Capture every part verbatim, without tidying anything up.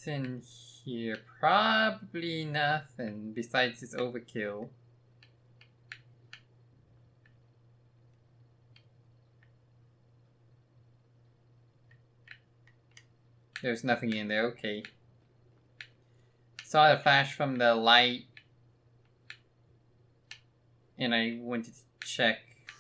What's in here? Probably nothing besides this overkill. There's nothing in there, okay. Saw a flash from the light and I wanted to check.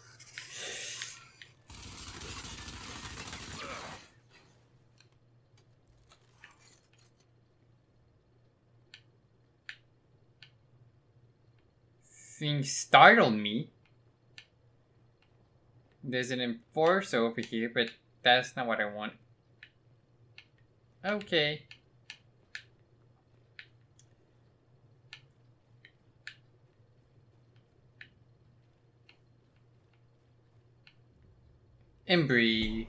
Thing startled me. There's an enforcer over here, but that's not what I want. Okay. Embry.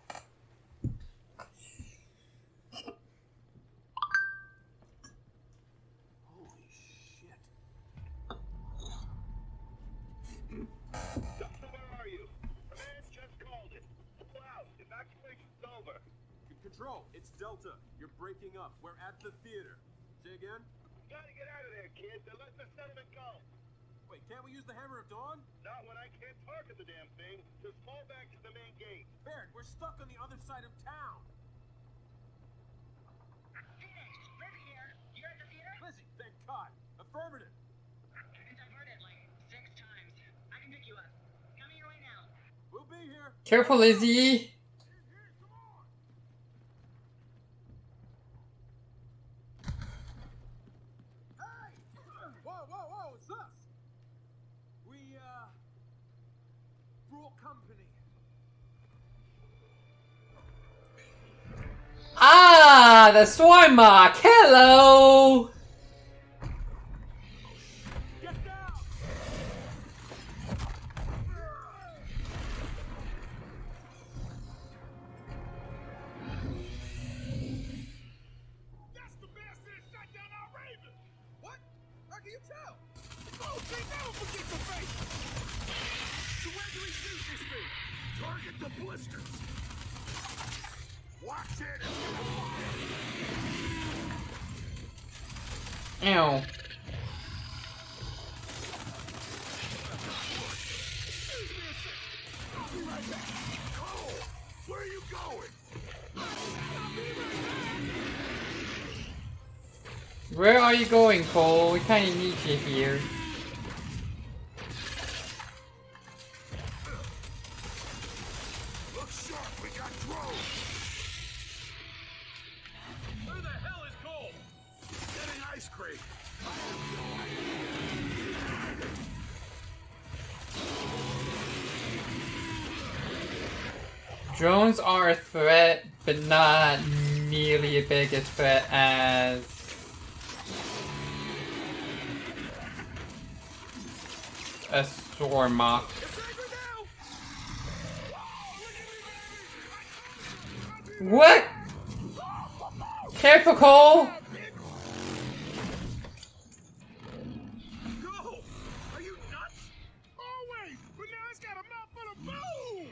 Holy shit. Doctor, where are you? A man just called it. Pull out. Evacuation's over. Control, it's Delta. You're breaking up. We're at the theater. Say again? Gotta get out of there, kid. They're letting the settlement go. Wait, can't we use the Hammer of Dawn? Not when I can't target the damn thing. Just fall back to the main gate. Baird, we're stuck on the other side of town. Phoenix, River here. You're at the theater? Lizzie, thank God. Affirmative. I've diverted like six times. I can pick you up. Coming your way now. We'll be here. Careful, Lizzie. Hey! Whoa, whoa, whoa, it's us. We, uh, brought company. Ah, the swarm mark. Hello. Get down! That's the bastard that shot down our Raven! What? How can you tell? Oh, they never forget the face! So where do we shoot this thing? Target the blisters! Watch it! Ow. I'll be right back. Cole, where are you going? Where are you going, Cole? We kinda need you here. Look sharp, we got drones. Where the hell is Cole? Getting ice cream. Drones are a threat, but not nearly as big a threat as a swarm mock. What? Careful, Cole! Go! Are you nuts? Always! But now it's got a mouthful of boom!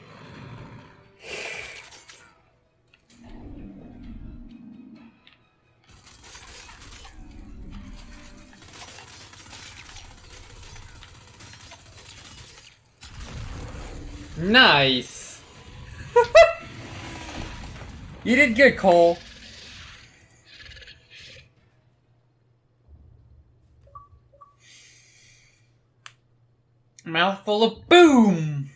Nice! You did good, Cole. Mouthful of boom!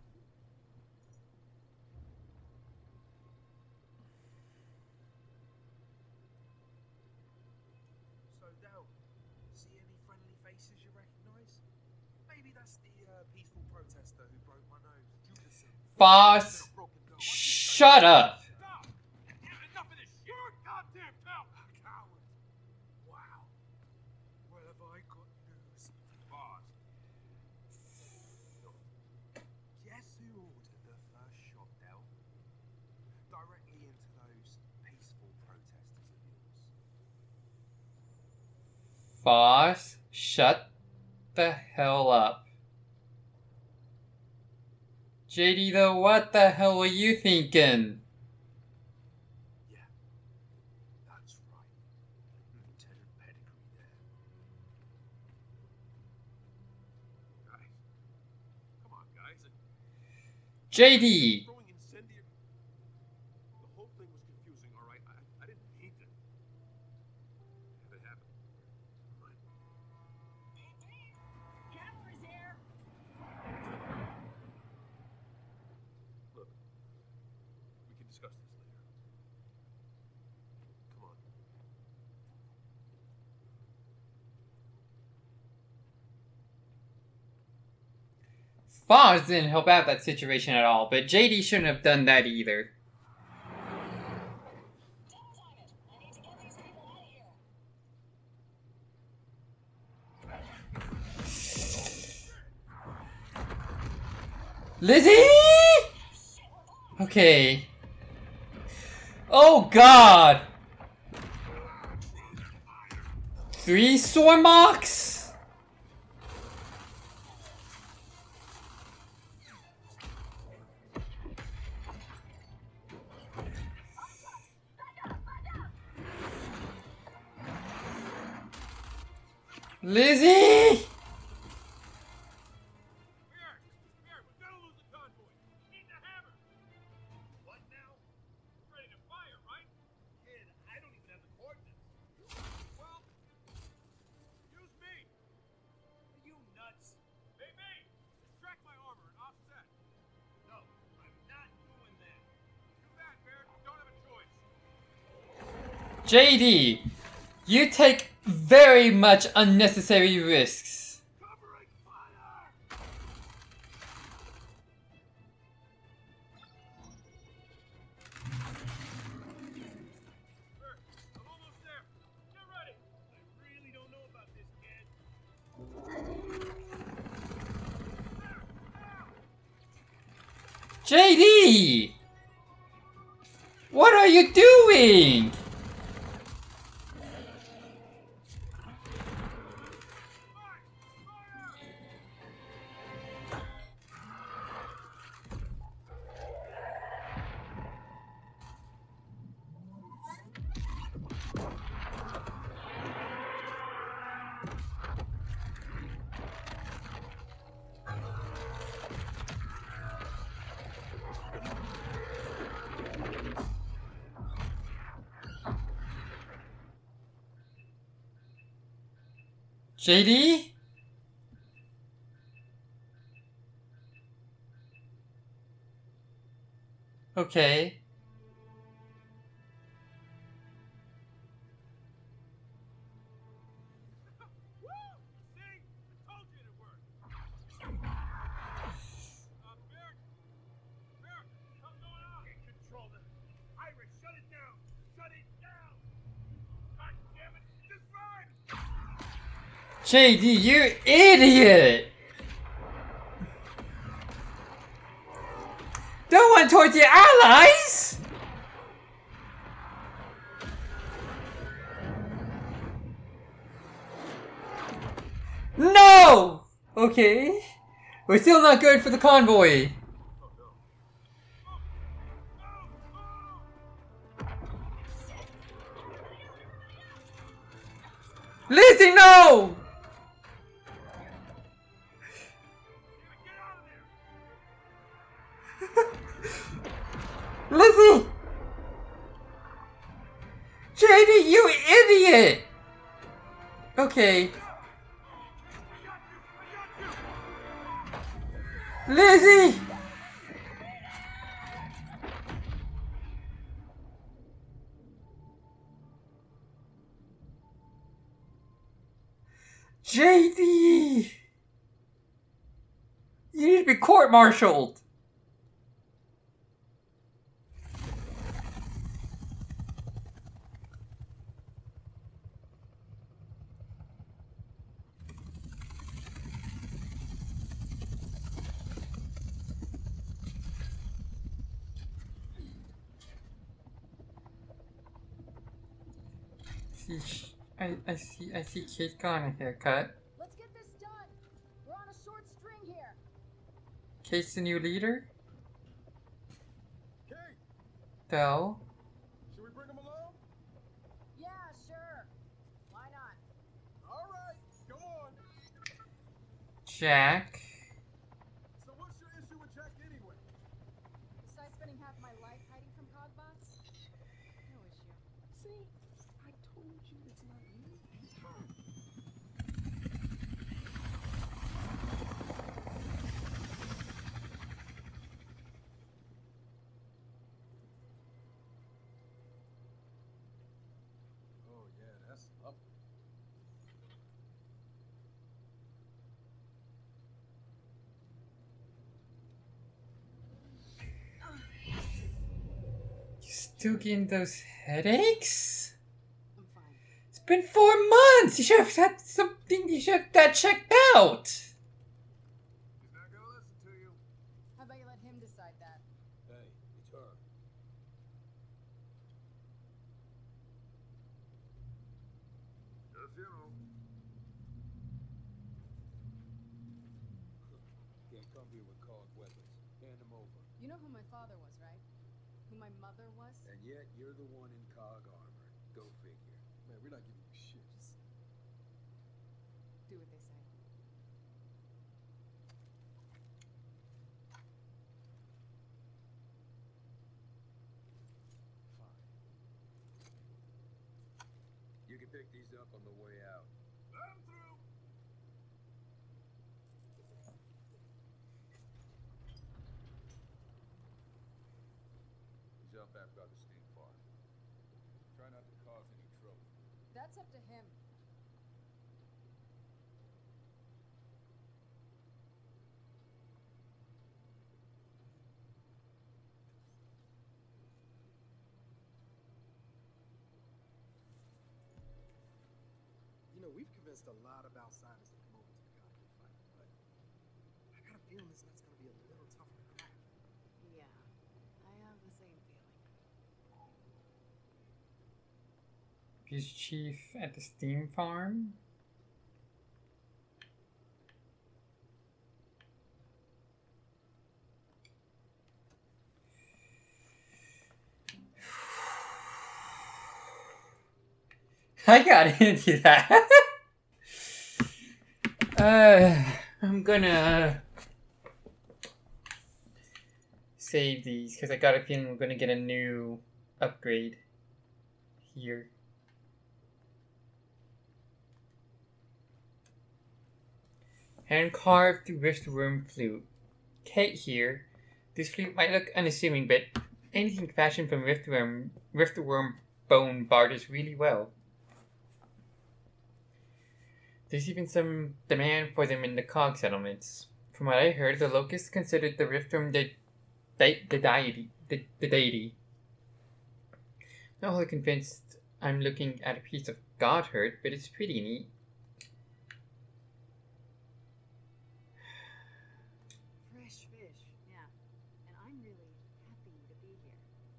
So, Dal, see any friendly faces you recognize? Maybe that's the uh, peaceful protester who broke my nose. Judas. Boss, shut up! Stop! Enough of this! You're a goddamn pal! Coward! Wow. Well, have I got news? Boss. Look, guess who ordered the first shot, Del? Directly into those peaceful protesters of yours. Boss, shut the hell up. J D though, what the hell were you thinking? Yeah, that's right. J D! Throwing incendiary. The whole thing was confusing, all right? I, I didn't mean to. Had it happen. Right. Cavalry's here. Look, we can discuss this later. Come on. Foz didn't help out that situation at all, but J D shouldn't have done that either. Don't time it. I need to get these people out of here. Lizzie! Okay. Oh god! Three Sormox? Lizzie! Here! Here! We've got to lose the convoy. Need the hammer. What now? We're ready to fire, right? Kid, I don't even have the coordinates. Well, use me. Are you nuts? Hey, me! Extract my armor and offset. No, I'm not doing that. Too bad, Baird. We don't have a choice. J D, you take very much unnecessary risks. Covering fire! Baird, I'm almost there. Get ready. I really don't know about this, kid. J D! What are you doing? J D? Okay. Woo! See? I told you it'd work. Uh, Baird. Baird, what's going on? Can't control this. Iris, shut it down. Shut it down. God damn it. Just run. J D, you idiot! Don't run towards your allies! No! Okay. We're still not good for the convoy. Lizzie, no! Get out of there. Lizzie! J D, you idiot! Okay. Lizzie! J D! You need to be court-martialed! I, I see I see Kate got a haircut. Let's get this done. We're on a short string here. Kate's the new leader? Kate, Though. should we bring him along? Yeah, sure. Why not? All right, go on. Jack. So what's your issue with Jack anyway? half my life hiding from Cogbots? No issue. See, I told you it's not you. Oh yeah, that's lovely. You still getting those headaches? I'm fine. It's been four months! You should have had something you should have that checked out! He's not gonna listen to you. How about you let him decide that? Hey, it's her. Just you know. Can't come here with cog weapons. Hand them over. You know who my father was, right? Who my mother was? And yet you're the one in cog armor. Go figure. Man, we're not giving you shit. Just do what they say. Fine. You can pick these up on the way out. I'm through. Jump back out the steam farm. Try not to cause any trouble. That's up to him. You know, we've convinced a lot of outsiders to come over to the concrete fight, but I got a feeling this nut's gonna be a little tougher to crack. Yeah, I have the same feeling. Is Chief at the steam farm? I got into that. uh, I'm gonna save these because I got a feeling we're gonna get a new upgrade here. Hand carved Riftworm flute. Kate here. This flute might look unassuming, but anything fashioned from Riftworm, Riftworm bone barters really well. There's even some demand for them in the cog settlements. From what I heard, the locusts considered the Riftworm the, the, the deity. The, the deity. Not wholly convinced I'm looking at a piece of godheart, but it's pretty neat. Fresh fish, yeah. And I'm really happy to be here.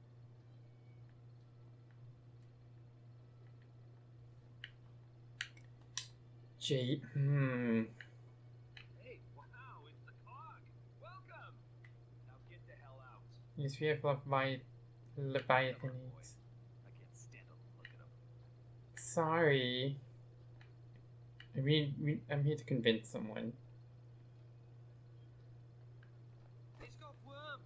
Jade, hmm. Hey, wow, it's the cog. Welcome. Now get the hell out. Yes, we have Levi- Leviathans. I can't stand to look at them. Sorry. I mean, we, I'm here to convince someone. They's got worms.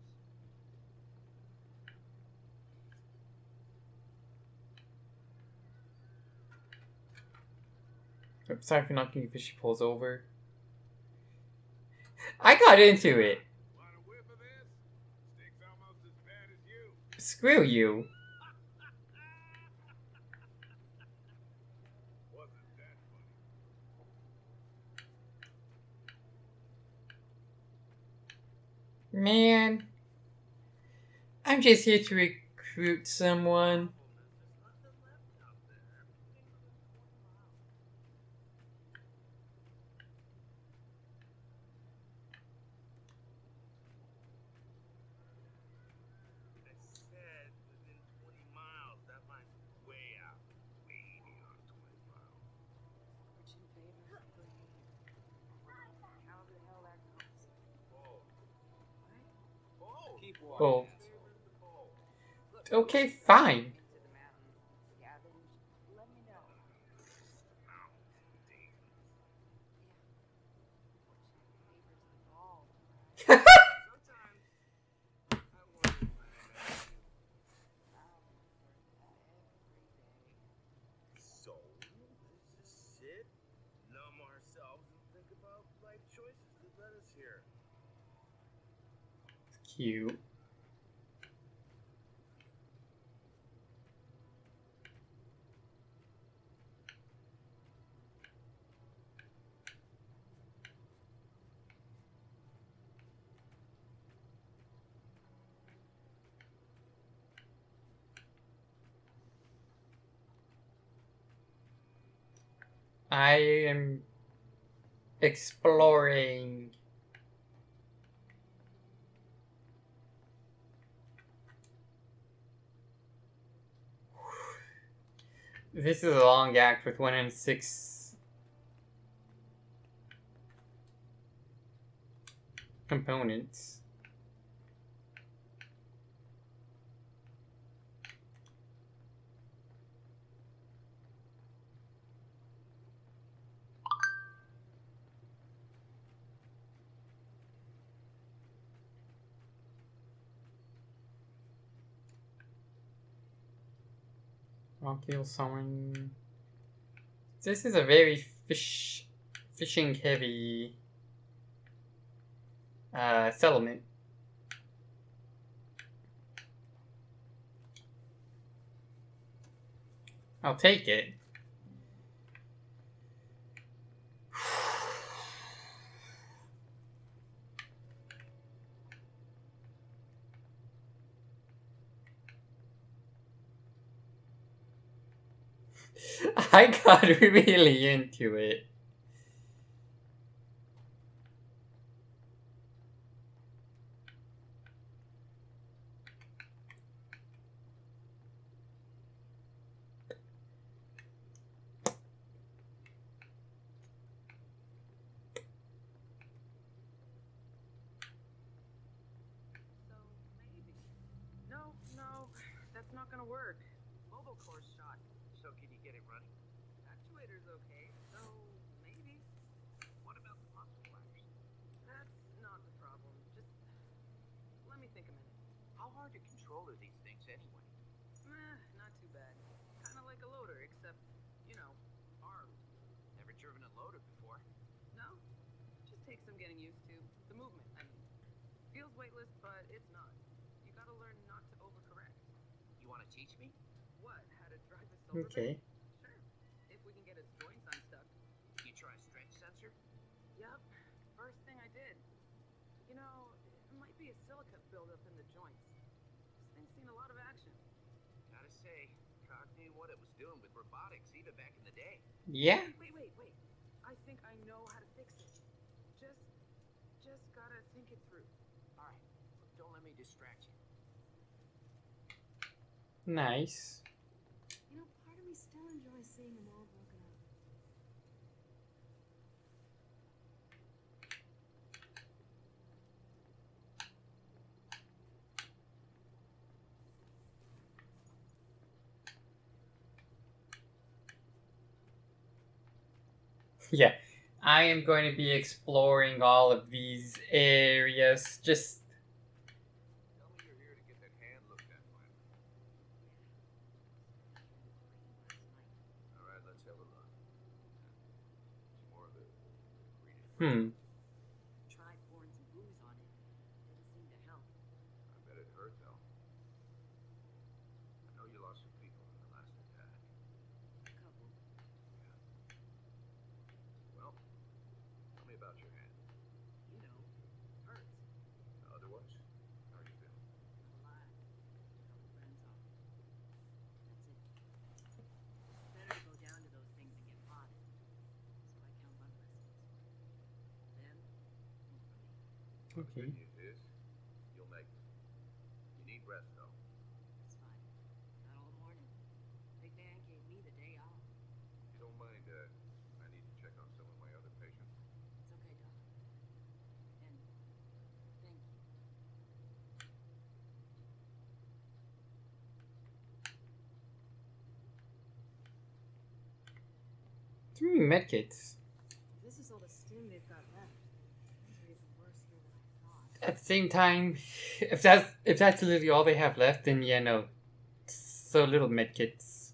I'm sorry for knocking you if she pulls over. I got into it. Want a whiff of this? Stinks almost as bad as you. Screw you. Wasn't that funny? Man. I'm just here to recruit someone. I said within twenty miles. That line's way out. Way beyond twenty miles. Fortune favors the brave. How the hell that goes? Whoa. What? Whoa. Keep Oh. Favors the pole. Look, Okay, fine. To the mountains, scavenge. Let me know. mountain. Fortune favors the ball. Sometimes I wonder if I Cute. I am exploring. This is a long act with one and six components. I'll kill someone. This is a very fish, fishing heavy uh, settlement. I'll take it. I got really into it. So maybe. No, no, that's not gonna work. Mobile core shot. So can you get it running? Actuator's okay, so maybe. What about the muscle flash? That's not the problem. Just let me think a minute. How hard to control are these things anyway? Meh, not too bad. Kind of like a loader, except, you know, armed. Never driven a loader before. No? Just takes some getting used to. The movement, I mean. Feels weightless, but it's not. You gotta learn not to overcorrect. You want to teach me? What? How to drive a silver Okay. Sure. If we can get its joints unstuck. You try a stretch sensor? Yup. First thing I did. You know, it might be a silica buildup in the joints. This thing's seen a lot of action. Gotta say, Cog knew what it was doing with robotics even back in the day. Yeah. Wait, wait, wait. I think I know how to fix it. Just, just gotta think it through. All right, don't let me distract you. Nice. You know, part of me still enjoys seeing them all broken up. Yeah. I am going to be exploring all of these areas. Just Tell me you're here to get that hand looked at finally. All right, let's have a look. It's more of a reading. hmm. Tried pouring some booze on it. Didn't seem to help. I bet it hurt though. I know you lost some people in the last attack. A couple. Well, tell me about your hand. You know, hurts. Otherwise, how are you feeling? I'm alive. A couple friends off. That's it. Better to go down to those things and get potted. So I count on blessings. Them, and for me. The Okay. good news is, you'll make it. You need rest though. It's fine. Not all morning. Big Dan gave me the day off. If you don't mind, uh, I need to check on some of my other patients. It's okay, Doc. And thank you. Too many medkits. If this is all the stim they've got left, things are even worse here than I thought. At the same time, if that's if that's literally all they have left, then yeah, no. So little medkits.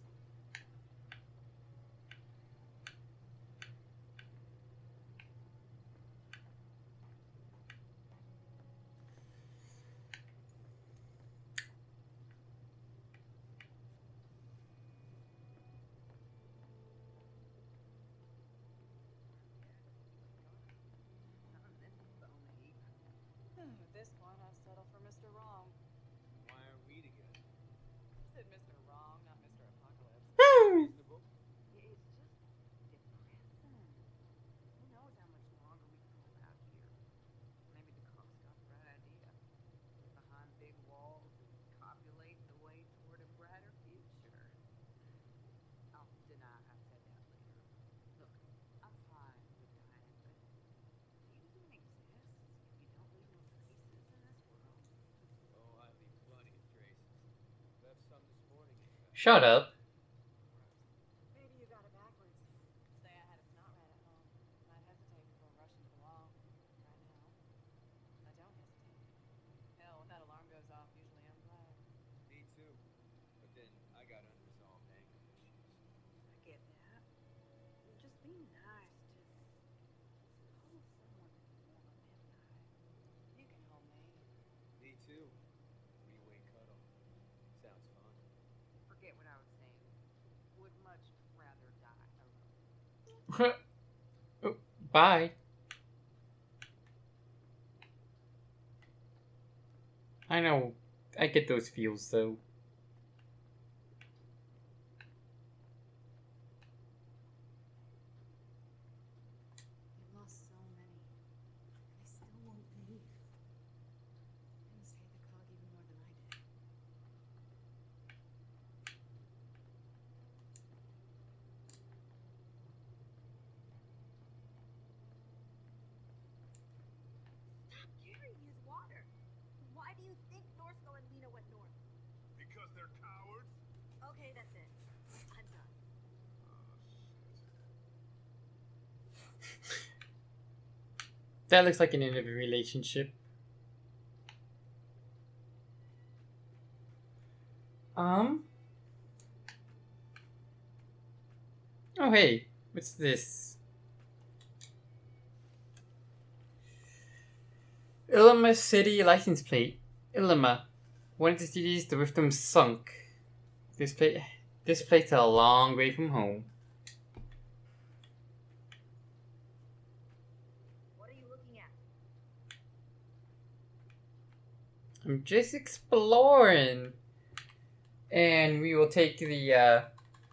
At this point, I've settled for Mister Wrong. Why aren't we together? I said Mister Wrong, not Mister Apocalypse. Reasonable? It's just depressing. Who knows how much longer we can hold out here? Maybe the cops got the right idea. Get behind big walls and copulate the way toward a brighter future. I'll deny I said that later. Look, I'm fine with dying, but do you even exist if you don't leave no traces in this world? Oh, I leave plenty of traces. Left some this morning, in fact. Shut up. Maybe you got it backwards. Say I had a snot rat at home. I'd hesitate before rushing to the wall. Right now, I don't hesitate. Hell, when that alarm goes off, usually I'm glad. Me too. But then I got unresolved anger issues. I get that. Just be nice to hold someone warm at night. You can hold me. Me too. Three-way cuddle. Sounds fun. Forget what I was saying. Would much rather die alone. Oh, bye. I know. I get those feels though. They've lost so many. And they still won't leave. Didn't save the cog even more than I did. Stop carrying his water. Why do you think Norsko and Lena went north? Because they're cowards? Okay, that's it. I'm done. That looks like an end of a relationship. Um. Oh, hey. What's this? Ilima City license plate. Ilima. One of the cities the Riftum sunk. This plate. This plate's a long way from home. What are you looking at? I'm just exploring. And we will take the uh,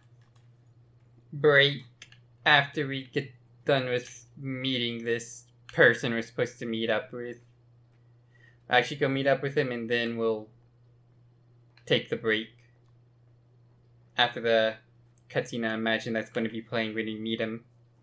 break after we get done with meeting this person we're supposed to meet up with. Actually, go meet up with him and then we'll take the break. After the cutscene, I imagine that's going to be playing when we meet him.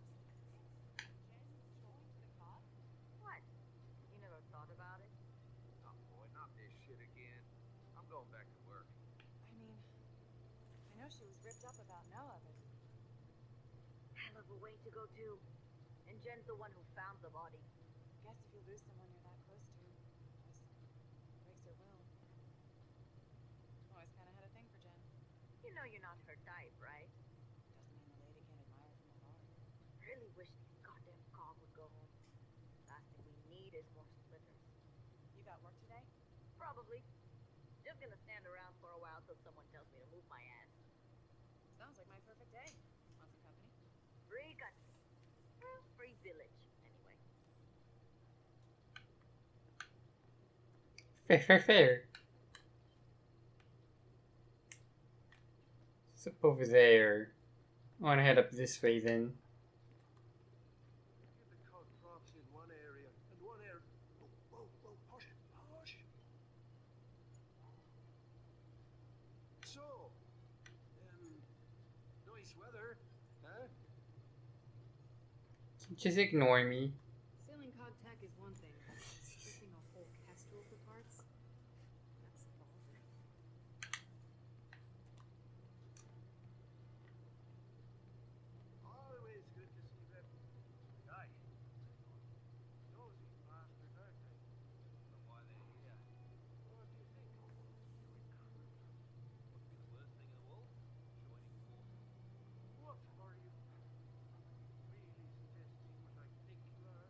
What? You never thought about it? Oh boy, not this shit again. I'm going back to work. I mean, I know she was ripped up about Noah, but Hell of a way to go, too. And Jen's the one who found the body. I guess if you lose someone you're that close to, it just breaks your will. Always kind of had a thing for Jen. You know you're not her type, right? Doesn't mean the lady can't admire from afar. Really wish this goddamn cog would go home. Last thing we need is more splitters. You got work today? Probably. Just gonna stand around for a while till someone tells me to move my ass. Sounds like my perfect day. Want some company? Free country. Well, free village, anyway. Fair, fair, fair. What's up over there? I want to head up this way then. Get the cog props in one area and one area. Whoa, whoa, whoa, hush, hush. So, um, nice weather, huh? Just ignore me. Stealing cog tech is one thing. Stripping a whole kestrel for parts? That's ballsy. Always good to see that guy. Nosy bastard, aren't they? Don't know why they're here. What do you think? To recruit. What's be the worst thing in the world? Joining forces. What are you really suggesting? What I think you are?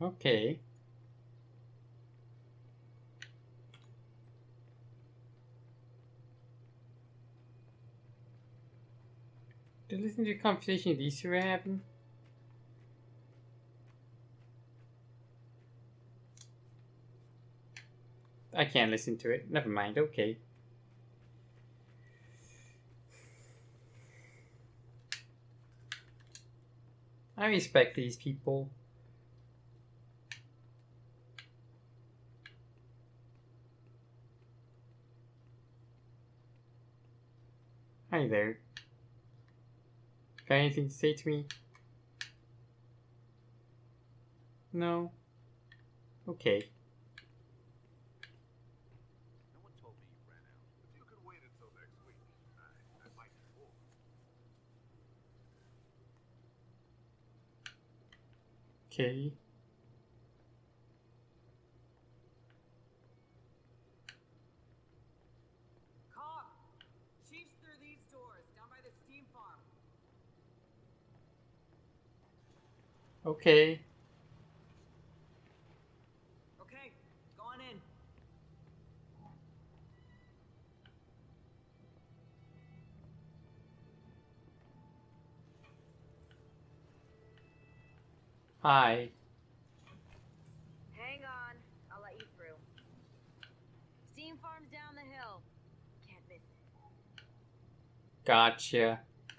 Okay. Did you listen to the conversation these two were having? I can't listen to it. Never mind. Okay. I respect these people. Hi there. Got anything to say to me? No? Okay. No one told me you ran out. If you could wait until next week, I, I might be full. Okay. Cog! Chief's through these doors, down by the steam farm. Okay. Okay, go on in. Hi. Hang on, I'll let you through. Steam farm's down the hill. Can't miss it. Gotcha.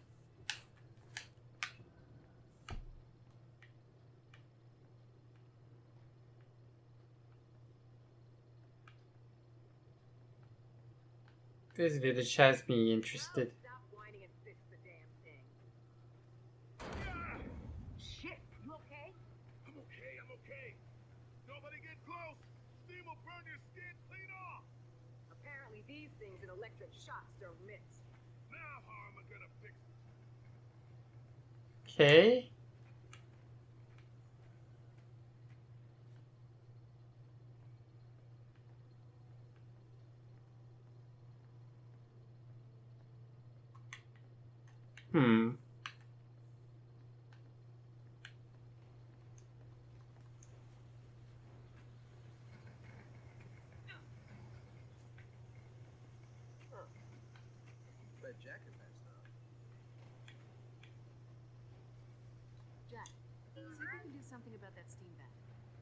This village has me interested. Stop whining and fix the damn thing. Yeah! Shit, you okay? I'm okay, I'm okay. Nobody get close. Steam will burn your skin clean off. Apparently these things and electric shocks don't mix. Now how am I gonna fix it? Okay. Hmm. Bet Jack can patch stuff. Jack, see if we can do something about that steam vent.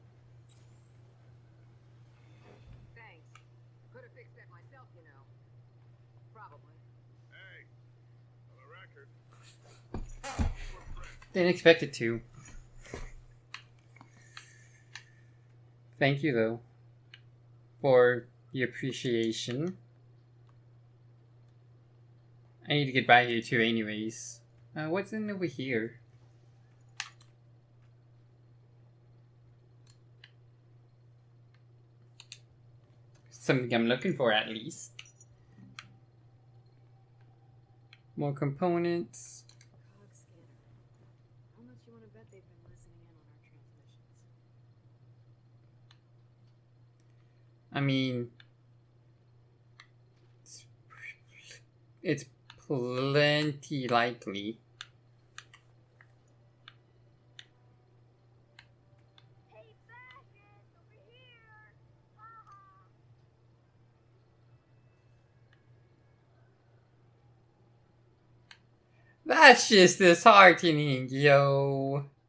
Thanks. Could have fixed that myself, you know. Probably. Hey, on the record. Didn't expect it to. Thank you, though, for the appreciation. I need to get by here, too, anyways. Uh, what's in over here? Something I'm looking for, at least. More components. Cog scanner. How much you want to bet they've been listening in on our transmissions? I mean, it's, it's plenty likely. Hey, Fascist, over here! Ha That's just disheartening, yo.